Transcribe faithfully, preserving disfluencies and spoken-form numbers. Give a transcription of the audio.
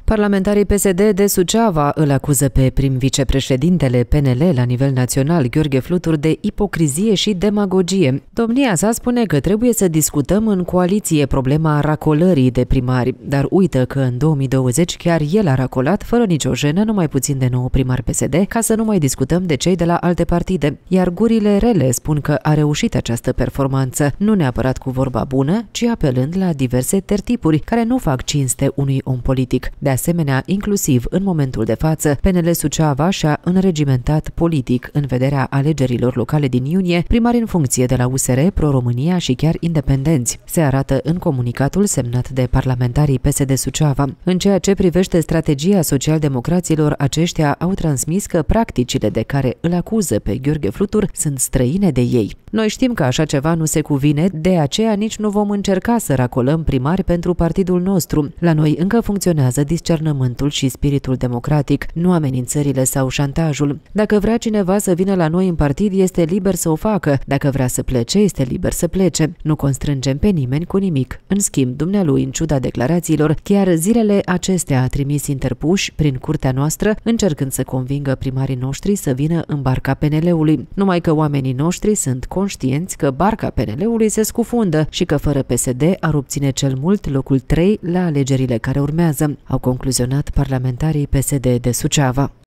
Parlamentarii P S D de Suceava îl acuză pe prim vicepreședintele P N L la nivel național, Gheorghe Flutur, de ipocrizie și demagogie. Domnia sa spune că trebuie să discutăm în coaliție problema racolării de primari, dar uită că în două mii douăzeci chiar el a racolat, fără nicio jenă, numai puțin de nouă primari P S D, ca să nu mai discutăm de cei de la alte partide. Iar gurile rele spun că a reușit această performanță, nu neapărat cu vorba bună, ci apelând la diverse tertipuri care nu fac cinste unui om politic. De asemenea, inclusiv în momentul de față, P N L Suceava și-a înregimentat politic în vederea alegerilor locale din iunie, primari în funcție de la U S R, Pro-România și chiar independenți. Se arată în comunicatul semnat de parlamentarii P S D Suceava. În ceea ce privește strategia social-democraților, aceștia au transmis că practicile de care îl acuză pe Gheorghe Flutur sunt străine de ei. Noi știm că așa ceva nu se cuvine, de aceea nici nu vom încerca să racolăm primari pentru partidul nostru. La noi încă funcționează discernământul și spiritul democratic, nu amenințările sau șantajul. Dacă vrea cineva să vină la noi în partid, este liber să o facă. Dacă vrea să plece, este liber să plece. Nu constrângem pe nimeni cu nimic. În schimb, dumnealui, în ciuda declarațiilor, chiar zilele acestea a trimis interpuși prin curtea noastră, încercând să convingă primarii noștri să vină în barca P N L-ului. Numai că oamenii noștri sunt conștienți că barca P N L-ului se scufundă și că fără P S D ar obține cel mult locul trei la alegerile care urmează, au concluzionat parlamentarii P S D de Suceava.